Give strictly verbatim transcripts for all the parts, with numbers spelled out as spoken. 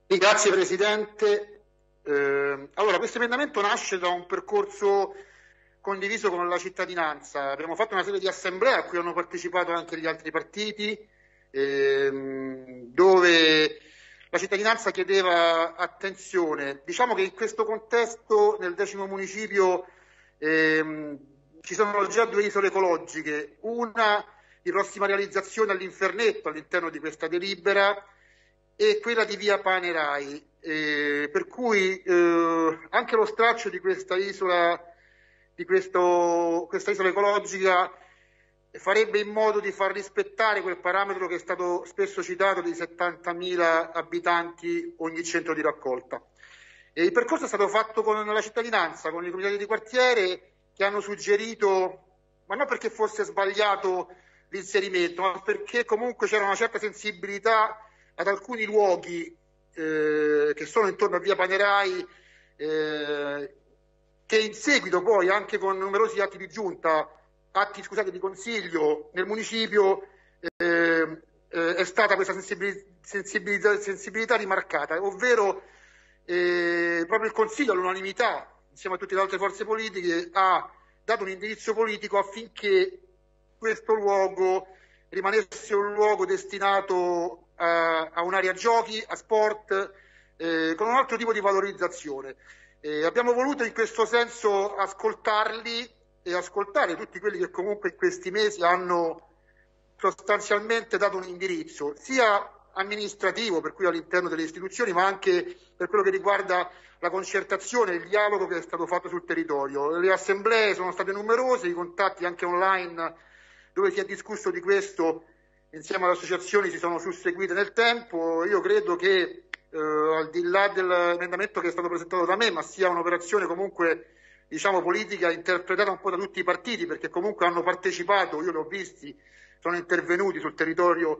Sì, grazie Presidente. Eh, allora, questo emendamento nasce da un percorso condiviso con la cittadinanza. Abbiamo fatto una serie di assemblee a cui hanno partecipato anche gli altri partiti, ehm, dove la cittadinanza chiedeva attenzione. Diciamo che in questo contesto, nel decimo municipio, ehm, ci sono già due isole ecologiche, una di prossima realizzazione all'Infernetto all'interno di questa delibera e quella di via Panerai, eh, per cui eh, anche lo straccio di questa isola, di questo, questa isola ecologica farebbe in modo di far rispettare quel parametro che è stato spesso citato di settantamila abitanti ogni centro di raccolta. E il percorso è stato fatto con la cittadinanza, con i comitati di quartiere che hanno suggerito, ma non perché fosse sbagliato l'inserimento, ma perché comunque c'era una certa sensibilità ad alcuni luoghi eh, che sono intorno a via Panerai, eh, che in seguito poi anche con numerosi atti di giunta, atti scusate, di consiglio nel municipio, eh, eh, è stata questa sensibilità, sensibilità rimarcata, ovvero eh, proprio il Consiglio all'unanimità, insieme a tutte le altre forze politiche, ha dato un indirizzo politico affinché questo luogo rimanesse un luogo destinato a, a un'area giochi, a sport, eh, con un altro tipo di valorizzazione. Eh, abbiamo voluto in questo senso ascoltarli e ascoltare tutti quelli che comunque in questi mesi hanno sostanzialmente dato un indirizzo, sia amministrativo, per cui all'interno delle istituzioni, ma anche per quello che riguarda la concertazione e il dialogo che è stato fatto sul territorio. Le assemblee sono state numerose, i contatti anche online dove si è discusso di questo insieme alle associazioni si sono susseguite nel tempo. Io credo che eh, al di là dell'emendamento che è stato presentato da me, ma sia un'operazione comunque diciamo politica interpretata un po' da tutti i partiti, perché comunque hanno partecipato, io li ho visti, sono intervenuti sul territorio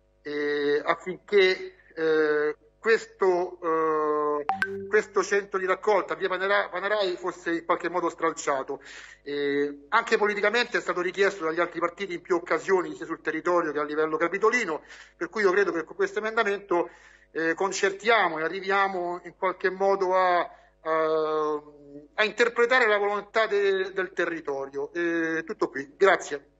eh, affinché eh, questo, eh, questo centro di raccolta via Panerai fosse in qualche modo stralciato. Eh, anche politicamente è stato richiesto dagli altri partiti in più occasioni, sia sul territorio che a livello capitolino, per cui io credo che con questo emendamento eh, concertiamo e arriviamo in qualche modo a, a, a interpretare la volontà de, del territorio. Eh, tutto qui, grazie.